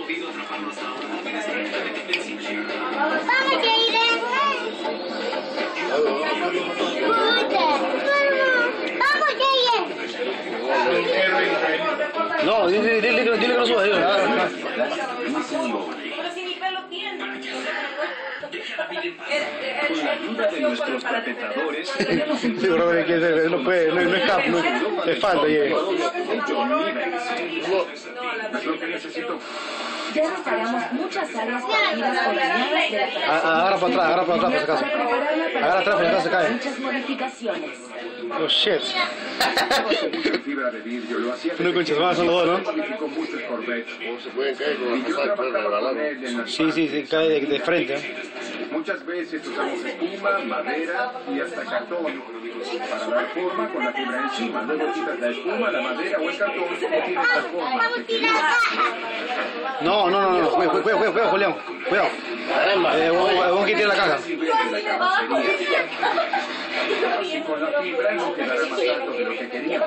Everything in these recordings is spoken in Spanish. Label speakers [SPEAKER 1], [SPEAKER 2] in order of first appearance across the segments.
[SPEAKER 1] No, dile que no suba, dile.
[SPEAKER 2] Pero si mi pelo tiene.
[SPEAKER 3] Con la ayuda de nuestros perpetradores,
[SPEAKER 1] Sí, bro, que no puede, no escapa, no, le falta.
[SPEAKER 3] es lo que necesito.
[SPEAKER 4] Ya restauramos muchas áreas perdidas por dañadas de la carretera.
[SPEAKER 1] Agarra para atrás, por si acaso. Agarra atrás, por si acaso se cae.
[SPEAKER 4] Muchas modificaciones.
[SPEAKER 1] Oh, shit.
[SPEAKER 3] Mucha fibra de vidrio, lo hacía.
[SPEAKER 1] No conches, van son los dos, ¿no?
[SPEAKER 3] Modificó muchos Corvettes.
[SPEAKER 5] Se pueden caer con
[SPEAKER 3] Y
[SPEAKER 5] los
[SPEAKER 3] yo
[SPEAKER 5] saltos de
[SPEAKER 3] trabajaba con
[SPEAKER 5] balón.
[SPEAKER 3] él en las
[SPEAKER 1] Sí, cae de frente.
[SPEAKER 3] Muchas veces usamos espuma, madera y hasta cartón para dar forma con la fibra encima. Luego quitas la espuma, la madera o el cartón y tienes la forma que querías.
[SPEAKER 1] No, cuidado, Julián, cuidado. Vamos a quitar la caja.
[SPEAKER 3] Así con la fibra no quedará más alto de lo que queríamos.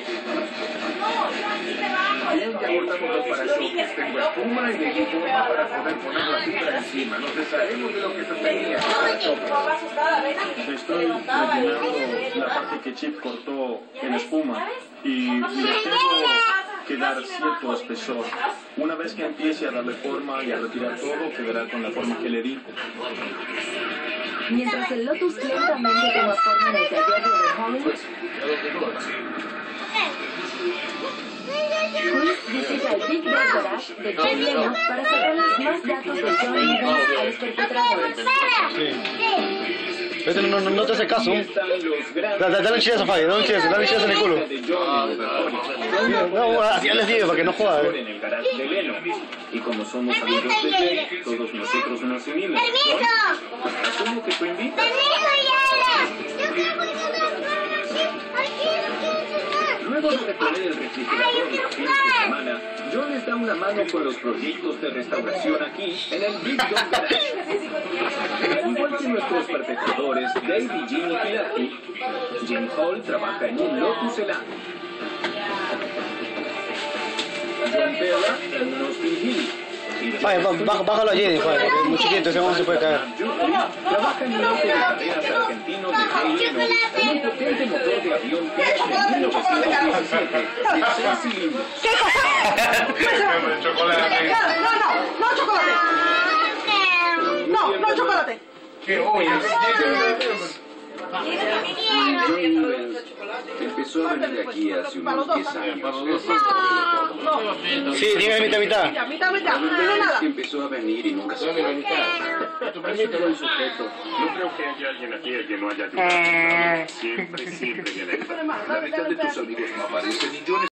[SPEAKER 3] Bien, ya cortamos los parachoques. Tengo espuma y le di forma para poder poner la fibra encima. Nos desharemos de lo que sostenía el parachoque.
[SPEAKER 6] Estoy rellenando la parte que Chip cortó en espuma y le tengo que dar cierto espesor. Una vez que empiece a darle forma y a retirar todo, quedará con la forma que le di.
[SPEAKER 4] Mientras el Lotus lentamente toma forma en el taller de Hollywood, Chris visita el Big Bad Garage de John Lennon para sacarles más datos de John Lennon a los perpetradores.
[SPEAKER 1] Este no te hace caso. Dale un chillazo a Fabio, dale un chillazo en el culo. No, ya les digo, para que no joda.
[SPEAKER 6] En el garage de Lennon. Y como somos amigos de Jay, todos nosotros nos unimos. Asumo que tú invitas. Luego de reponer el refrigerador los fines de semana, John les da una mano con los proyectos de restauración aquí en el Big John Garage. Al igual que nuestros perpetradores, Dave y Jimmy Pilati, Jim Hall trabaja en un Lotus Elan. John Bella en un Austin Healey.
[SPEAKER 1] Bájalo a Jenny, Fabio, es muy chiquito, ese hombre se puede caer.
[SPEAKER 6] Trabaja en un auto de carreras argentino de Jay Leno, en un potente motor de avión que es de 1917, de 6 cilindros.
[SPEAKER 7] ¿Qué cosa?
[SPEAKER 5] Chocolate.
[SPEAKER 7] No chocolate. No chocolate.
[SPEAKER 5] ¿Qué olla?
[SPEAKER 3] John Newell empezó a venir aquí hace unos 10 años.
[SPEAKER 1] Sí, dígame mitad.
[SPEAKER 7] Mitad. No
[SPEAKER 3] Es
[SPEAKER 7] nada.
[SPEAKER 3] que empezó a venir y nunca se fue.
[SPEAKER 5] Permíteme.
[SPEAKER 3] Todo el sujeto.
[SPEAKER 6] No creo que haya alguien aquí a quien no haya ayudado. Siempre viene.
[SPEAKER 3] La mitad de tus amigos no aparecen y John